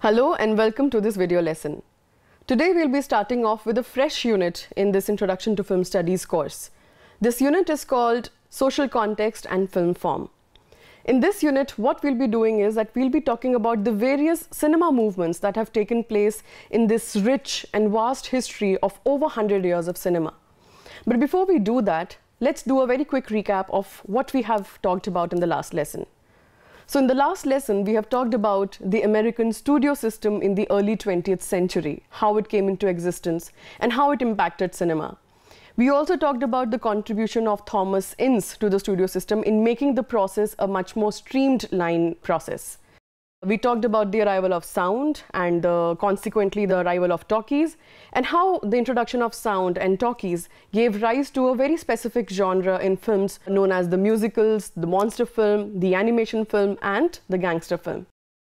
Hello and welcome to this video lesson. Today we'll be starting off with a fresh unit in this Introduction to Film Studies course. This unit is called Social Context and Film Form. In this unit, what we'll be doing is that we'll be talking about the various cinema movements that have taken place in this rich and vast history of over 100 years of cinema. But before we do that, let's do a very quick recap of what we have talked about in the last lesson. So in the last lesson, we have talked about the American studio system in the early 20th century, how it came into existence and how it impacted cinema. We also talked about the contribution of Thomas Ince to the studio system in making the process a much more streamlined process. We talked about the arrival of sound and consequently the arrival of talkies, and how the introduction of sound and talkies gave rise to a very specific genre in films known as the musicals, the monster film, the animation film and the gangster film.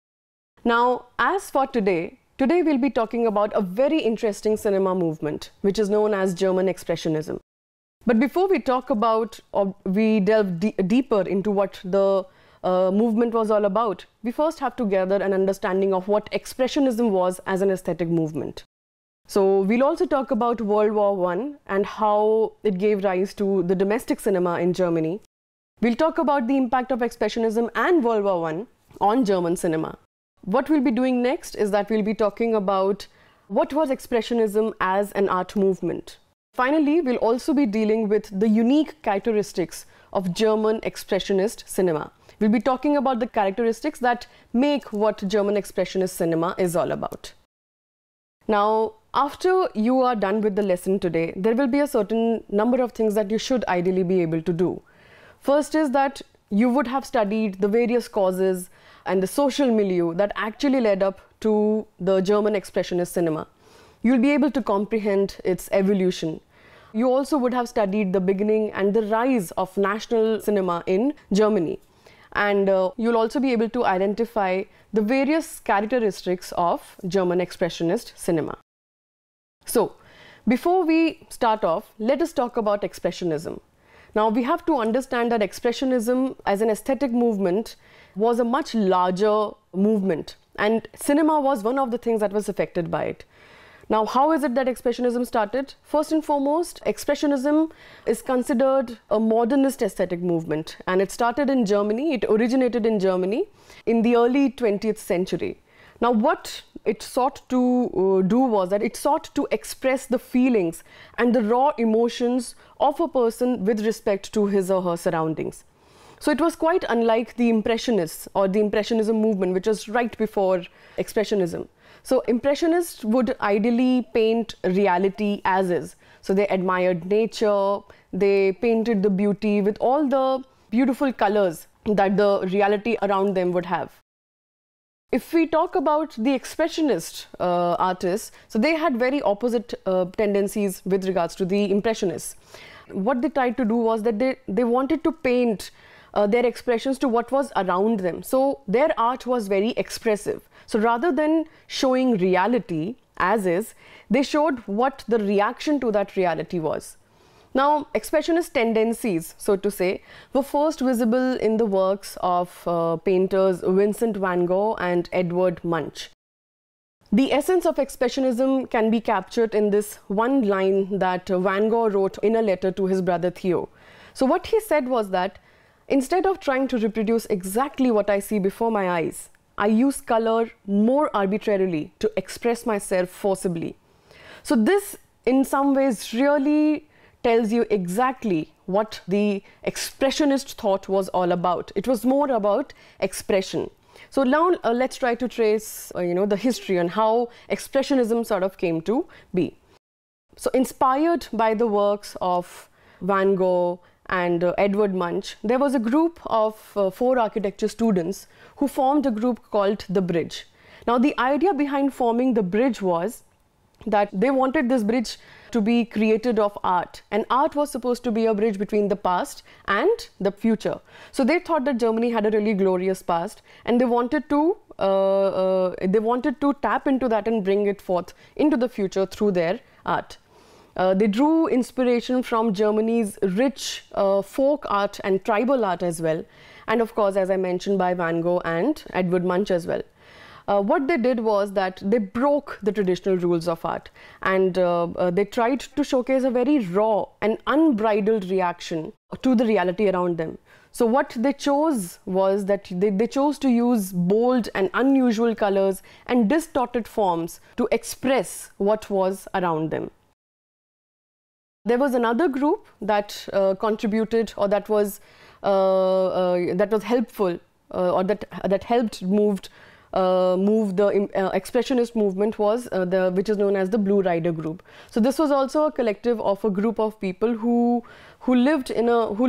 Now, as for today we'll be talking about a very interesting cinema movement which is known as German Expressionism. But before we talk about or we delve deeper into what the movement was all about, we first have to gather an understanding of what Expressionism was as an aesthetic movement. So we'll also talk about World War I and how it gave rise to the domestic cinema in Germany. We'll talk about the impact of Expressionism and World War I on German cinema. What we'll be doing next is that we'll be talking about what was Expressionism as an art movement. Finally, we'll also be dealing with the unique characteristics of German Expressionist cinema. We'll be talking about the characteristics that make what German Expressionist cinema is all about. Now, after you are done with the lesson today, there will be a certain number of things that you should ideally be able to do. First is that you would have studied the various causes and the social milieu that actually led up to the German Expressionist cinema. You'll be able to comprehend its evolution. You also would have studied the beginning and the rise of national cinema in Germany. And you'll also be able to identify the various characteristics of German Expressionist cinema. So, before we start off, let us talk about Expressionism. Now, we have to understand that Expressionism as an aesthetic movement was a much larger movement, and cinema was one of the things that was affected by it. Now, how is it that Expressionism started? First and foremost, Expressionism is considered a modernist aesthetic movement, and it started in Germany. It originated in Germany in the early 20th century. Now, what it sought to do was that it sought to express the feelings and the raw emotions of a person with respect to his or her surroundings. So it was quite unlike the Impressionists or the Impressionism movement, which was right before Expressionism. So Impressionists would ideally paint reality as is. So they admired nature, they painted the beauty with all the beautiful colors that the reality around them would have. If we talk about the Expressionist artists, so they had very opposite tendencies with regards to the Impressionists. What they tried to do was that they wanted to paint their expressions to what was around them. So their art was very expressive. So rather than showing reality as is, they showed what the reaction to that reality was. Now, Expressionist tendencies, so to say, were first visible in the works of painters Vincent van Gogh and Edvard Munch. The essence of Expressionism can be captured in this one line that Van Gogh wrote in a letter to his brother Theo. So what he said was that, instead of trying to reproduce exactly what I see before my eyes, I use color more arbitrarily to express myself forcibly. So this in some ways really tells you exactly what the Expressionist thought was all about. It was more about expression. So now let's try to trace the history and how Expressionism sort of came to be. So inspired by the works of Van Gogh and Edvard Munch, there was a group of 4 architecture students who formed a group called The Bridge. Now, the idea behind forming The Bridge was that they wanted this bridge to be created of art, and art was supposed to be a bridge between the past and the future. So they thought that Germany had a really glorious past, and they wanted to tap into that and bring it forth into the future through their art. They drew inspiration from Germany's rich folk art and tribal art as well, and of course, as I mentioned, by Van Gogh and Edvard Munch as well. what they did was that they broke the traditional rules of art, and they tried to showcase a very raw and unbridled reaction to the reality around them. So what they chose was that they chose to use bold and unusual colors and distorted forms to express what was around them. There was another group that contributed, or that was helpful, or that helped move the expressionist movement, was which is known as the Blue Rider group. So this was also a collective of a group of people who lived in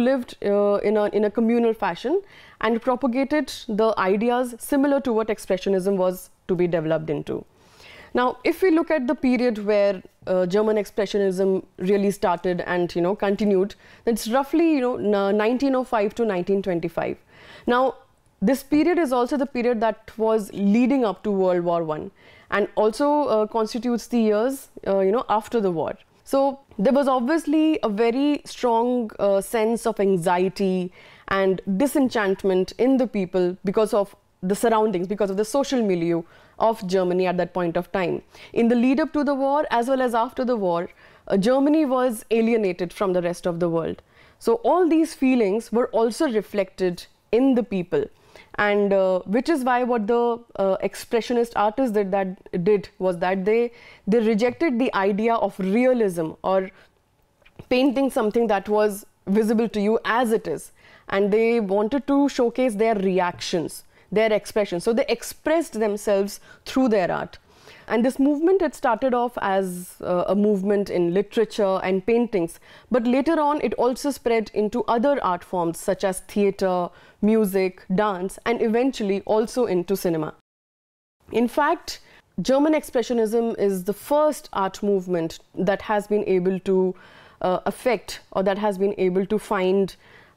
a communal fashion and propagated the ideas similar to what expressionism was to be developed into. Now, if we look at the period where German expressionism really started and continued, it's roughly 1905 to 1925. Now, this period is also the period that was leading up to World War I, and also constitutes the years after the war. So there was obviously a very strong sense of anxiety and disenchantment in the people because of the surroundings, because of the social milieu of Germany at that point of time. In the lead up to the war as well as after the war, Germany was alienated from the rest of the world. So all these feelings were also reflected in the people, and which is why what the expressionist artists did was that they rejected the idea of realism, or painting something that was visible to you as it is, and they wanted to showcase their reactions, their expression. So they expressed themselves through their art. And this movement had started off as a movement in literature and paintings, but later on it also spread into other art forms such as theatre, music, dance, and eventually also into cinema. In fact, German expressionism is the first art movement that has been able to affect, or that has been able to find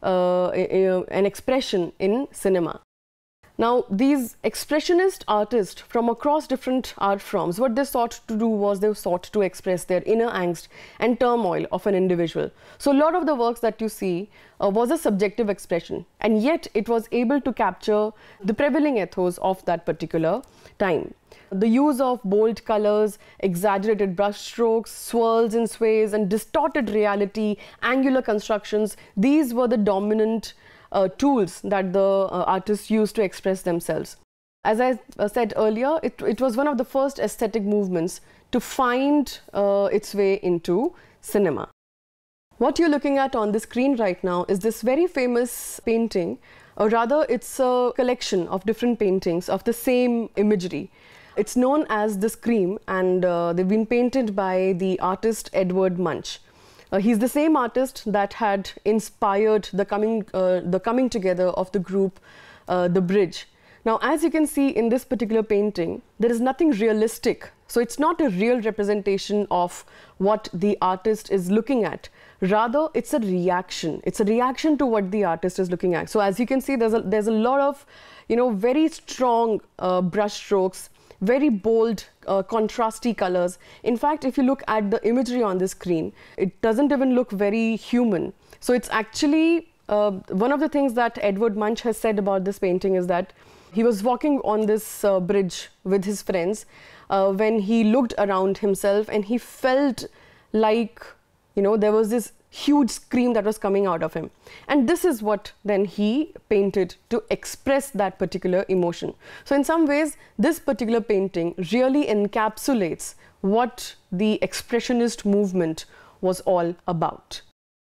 an expression in cinema. Now, these expressionist artists from across different art forms, what they sought to do was they sought to express their inner angst and turmoil of an individual. So a lot of the works that you see was a subjective expression, and yet it was able to capture the prevailing ethos of that particular time. The use of bold colors, exaggerated brush strokes, swirls and sways, and distorted reality, angular constructions, these were the dominant tools that the artists used to express themselves. As I said earlier, it was one of the first aesthetic movements to find its way into cinema. What you're looking at on the screen right now is this very famous painting, or rather it's a collection of different paintings of the same imagery. It's known as The Scream, and they've been painted by the artist Edvard Munch. He's the same artist that had inspired the coming together of the group The Bridge. Now, as you can see in this particular painting, there is nothing realistic. So it's not a real representation of what the artist is looking at. Rather, it's a reaction. It's a reaction to what the artist is looking at. So as you can see, there's a lot of very strong brush strokes, very bold, contrasty colors. In fact, if you look at the imagery on the screen, it doesn't even look very human. So it's actually one of the things that Edvard Munch has said about this painting is that he was walking on this bridge with his friends when he looked around himself, and he felt like there was this huge scream that was coming out of him. And this is what then he painted to express that particular emotion. So in some ways, this particular painting really encapsulates what the expressionist movement was all about.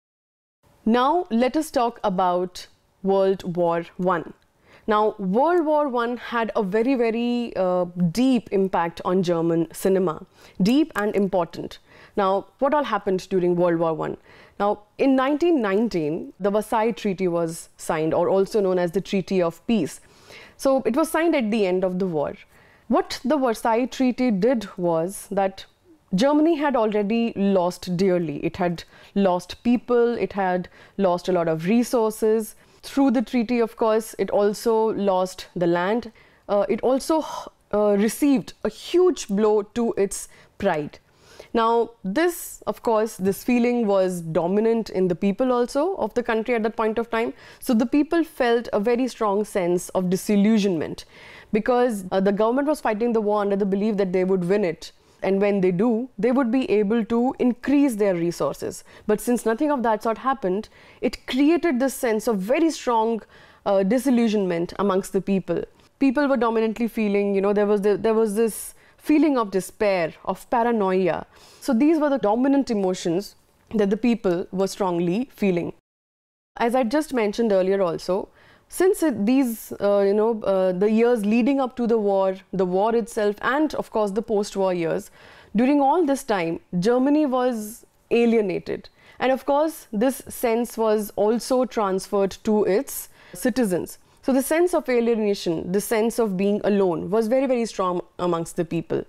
Now let us talk about World War I. Now, World War I had a very, very deep impact on German cinema, deep and important. Now, what all happened during World War I? Now, in 1919, the Versailles Treaty was signed, or also known as the Treaty of Peace. So it was signed at the end of the war. What the Versailles Treaty did was that Germany had already lost dearly. It had lost people, it had lost a lot of resources. Through the treaty, of course, it also lost the land. It also received a huge blow to its pride. Now, this, of course, this feeling was dominant in the people also of the country at that point of time. So the people felt a very strong sense of disillusionment because the government was fighting the war under the belief that they would win it. And when they do, they would be able to increase their resources. But since nothing of that sort happened, it created this sense of very strong disillusionment amongst the people. People were dominantly feeling, there was this feeling of despair, of paranoia. So these were the dominant emotions that the people were strongly feeling. As I just mentioned earlier also, since the years leading up to the war itself, and of course the post-war years, during all this time, Germany was alienated. And of course, this sense was also transferred to its citizens. So the sense of alienation, the sense of being alone was very, very strong amongst the people.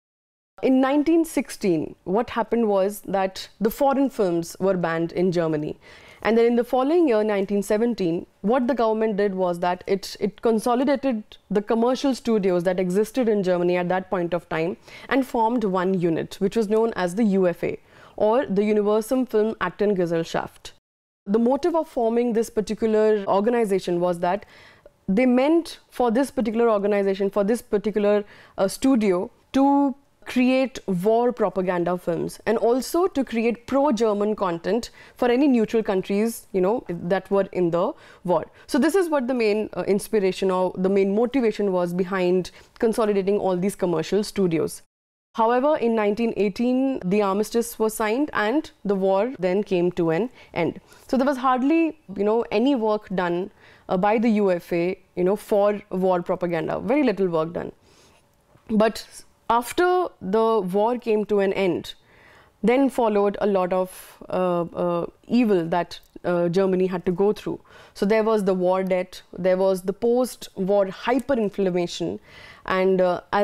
In 1916, what happened was that the foreign films were banned in Germany. And then in the following year, 1917, what the government did was that it consolidated the commercial studios that existed in Germany at that point of time and formed one unit, which was known as the UFA, or the Universum Film Aktengesellschaft. The motive of forming this particular organization was that they meant for this particular organization, for this particular studio, to create war propaganda films and also to create pro-German content for any neutral countries, that were in the war. So this is what the main inspiration or the main motivation was behind consolidating all these commercial studios. However, in 1918, the armistice was signed and the war then came to an end. So there was hardly, any work done by the UFA, for war propaganda, very little work done. But after the war came to an end, then followed a lot of evil that Germany had to go through. So there was the war debt, there was the post-war hyperinflation, and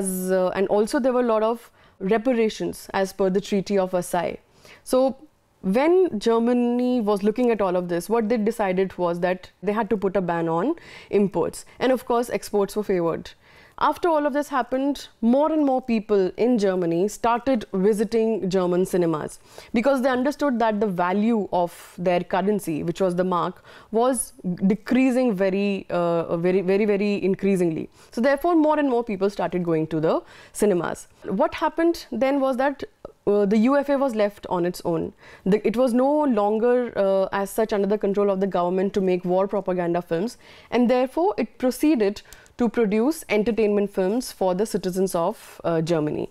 also there were a lot of reparations as per the Treaty of Versailles. So when Germany was looking at all of this, what they decided was that they had to put a ban on imports, and of course exports were favored. After all of this happened, more and more people in Germany started visiting German cinemas because they understood that the value of their currency, which was the mark, was decreasing very increasingly. So therefore, more and more people started going to the cinemas. What happened then was that the UFA was left on its own. It was no longer as such under the control of the government to make war propaganda films, and therefore it proceeded to produce entertainment films for the citizens of Germany.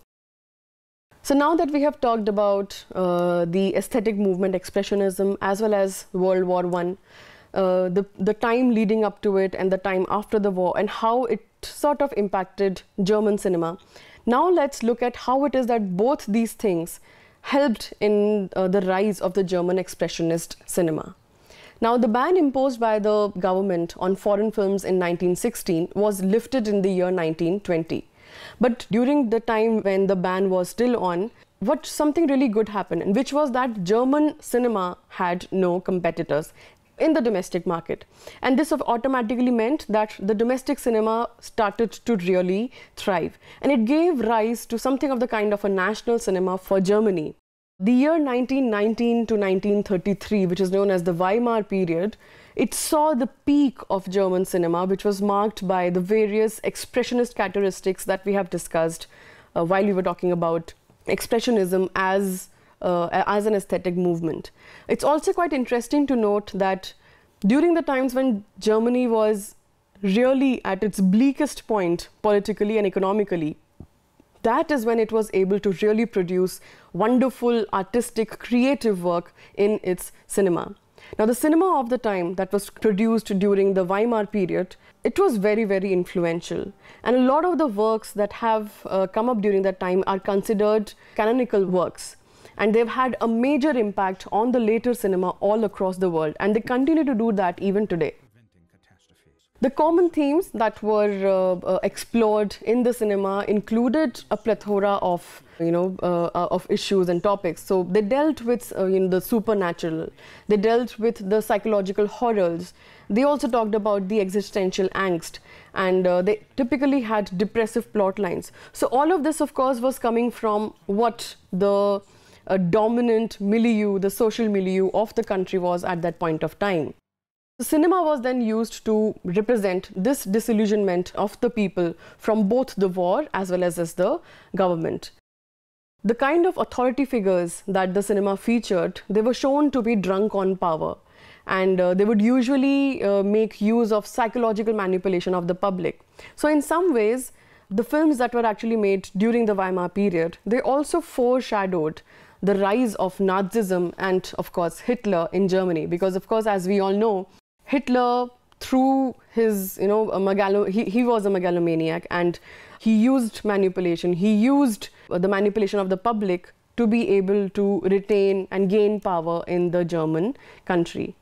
So now that we have talked about the aesthetic movement, Expressionism, as well as World War I, the time leading up to it and the time after the war, and how it sort of impacted German cinema, now let's look at how it is that both these things helped in the rise of the German Expressionist cinema. Now, the ban imposed by the government on foreign films in 1916 was lifted in the year 1920. But during the time when the ban was still on, something really good happened, and which was that German cinema had no competitors in the domestic market. And this automatically meant that the domestic cinema started to really thrive. And it gave rise to something of the kind of a national cinema for Germany. The year 1919 to 1933, which is known as the Weimar period, it saw the peak of German cinema, which was marked by the various expressionist characteristics that we have discussed while we were talking about Expressionism as an aesthetic movement. It's also quite interesting to note that during the times when Germany was really at its bleakest point politically and economically, that is when it was able to really produce wonderful, artistic, creative work in its cinema. Now, the cinema of the time that was produced during the Weimar period, it was very, very influential. And a lot of the works that have come up during that time are considered canonical works. And they've had a major impact on the later cinema all across the world. And they continue to do that even today. The common themes that were explored in the cinema included a plethora of issues and topics. So they dealt with the supernatural. They dealt with the psychological horrors. They also talked about the existential angst, and they typically had depressive plot lines. So all of this, of course, was coming from what the dominant milieu, the social milieu of the country was at that point of time. The cinema was then used to represent this disillusionment of the people from both the war as well as the government. The kind of authority figures that the cinema featured, they were shown to be drunk on power, and they would usually make use of psychological manipulation of the public. So in some ways, the films that were actually made during the Weimar period, they also foreshadowed the rise of Nazism and of course Hitler in Germany, because of course, as we all know, Hitler, through his, he was a megalomaniac, and he used manipulation. He used the manipulation of the public to be able to retain and gain power in the German country.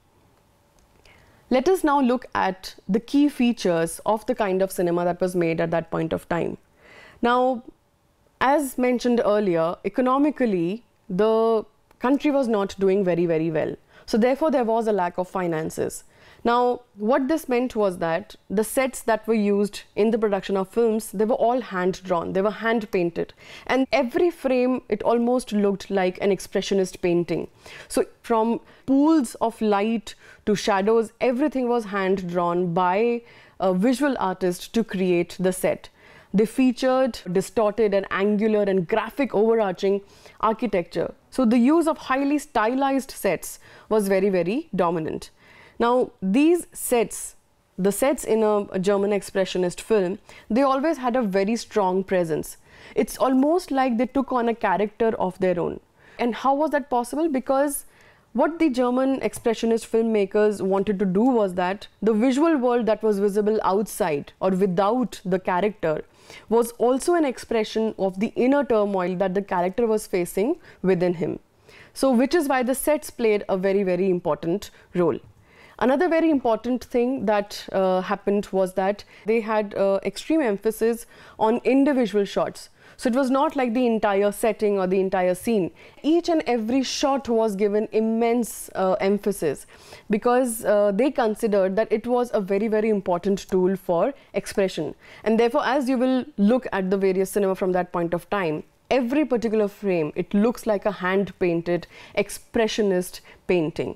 Let us now look at the key features of the kind of cinema that was made at that point of time. Now, as mentioned earlier, economically, the country was not doing very, very well. So therefore, there was a lack of finances. Now, what this meant was that the sets that were used in the production of films, they were all hand-drawn, they were hand-painted. And every frame, it almost looked like an expressionist painting. So from pools of light to shadows, everything was hand-drawn by a visual artist to create the set. They featured distorted and angular and graphic overarching architecture. So the use of highly stylized sets was very, very dominant. Now, these sets, the sets in a German expressionist film, they always had a very strong presence. It's almost like they took on a character of their own. And how was that possible? Because what the German expressionist filmmakers wanted to do was that the visual world that was visible outside or without the character was also an expression of the inner turmoil that the character was facing within him. So, which is why the sets played a very, very important role. Another very important thing that happened was that they had extreme emphasis on individual shots. So it was not like the entire setting or the entire scene. Each and every shot was given immense emphasis, because they considered that it was a very, very important tool for expression. And therefore, as you will look at the various cinema from that point of time, every particular frame, it looks like a hand-painted expressionist painting.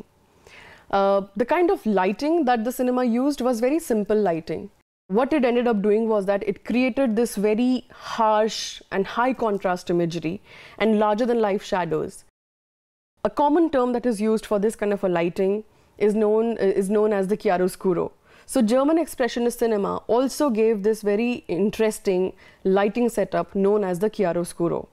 The kind of lighting that the cinema used was very simple lighting. What it ended up doing was that it created this very harsh and high contrast imagery and larger than life shadows. A common term that is used for this kind of a lighting is known as the chiaroscuro. So German expressionist cinema also gave this very interesting lighting setup known as the chiaroscuro,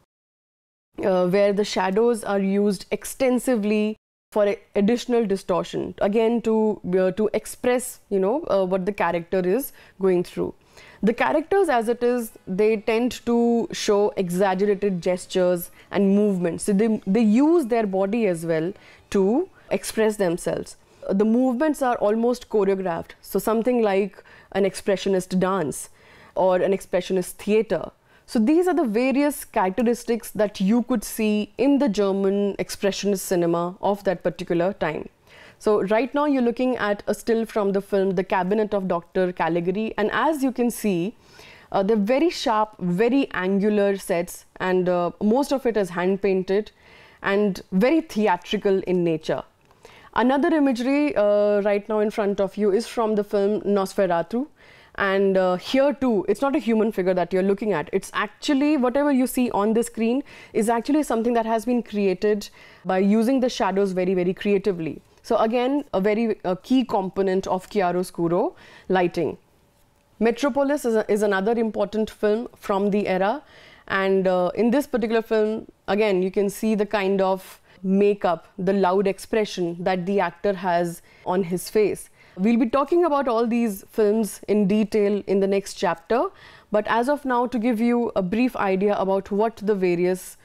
where the shadows are used extensively for additional distortion, again to express what the character is going through. The characters, as it is, they tend to show exaggerated gestures and movements. So they use their body as well to express themselves. The movements are almost choreographed, so something like an expressionist dance or an expressionist theater. So these are the various characteristics that you could see in the German expressionist cinema of that particular time. So right now you're looking at a still from the film The Cabinet of Dr. Caligari, and as you can see, they're very sharp, very angular sets, and most of it is hand painted and very theatrical in nature. Another imagery right now in front of you is from the film Nosferatu. And here too, it's not a human figure that you're looking at. It's actually, whatever you see on the screen is actually something that has been created by using the shadows very, very creatively. So again, a very key component of chiaroscuro lighting. Metropolis is another important film from the era. And in this particular film, again, you can see the kind of makeup, the loud expression that the actor has on his face. We'll be talking about all these films in detail in the next chapter, but as of now, to give you a brief idea about what the various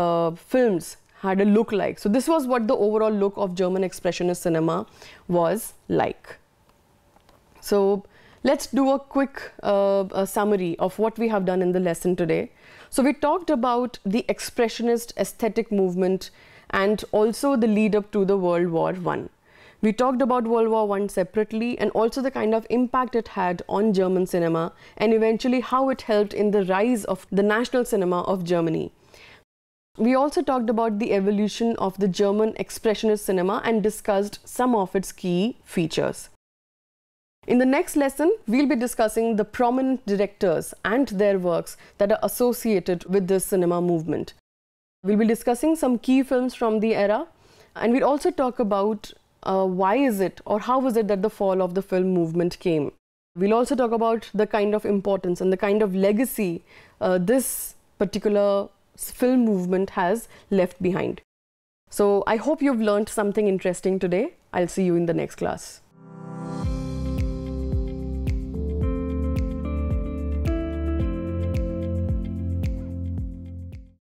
films had a look like. So this was what the overall look of German expressionist cinema was like. So let's do a quick summary of what we have done in the lesson today. So we talked about the expressionist aesthetic movement and also the lead up to the World War I. We talked about World War I separately and also the kind of impact it had on German cinema and eventually how it helped in the rise of the national cinema of Germany. We also talked about the evolution of the German expressionist cinema and discussed some of its key features. In the next lesson, we'll be discussing the prominent directors and their works that are associated with this cinema movement. We'll be discussing some key films from the era, and we'll also talk about why is it or how is it that the fall of the film movement came. We'll also talk about the kind of importance and the kind of legacy this particular film movement has left behind. So I hope you've learned something interesting today. I'll see you in the next class.